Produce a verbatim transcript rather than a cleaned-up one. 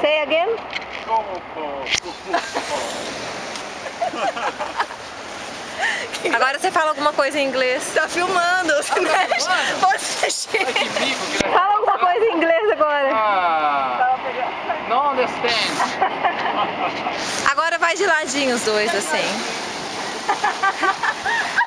Say again. Agora você fala alguma coisa em inglês. Tá filmando, você mexe. Você fala alguma coisa em inglês agora. Ah, não understand. Agora vai de ladinho os dois, assim.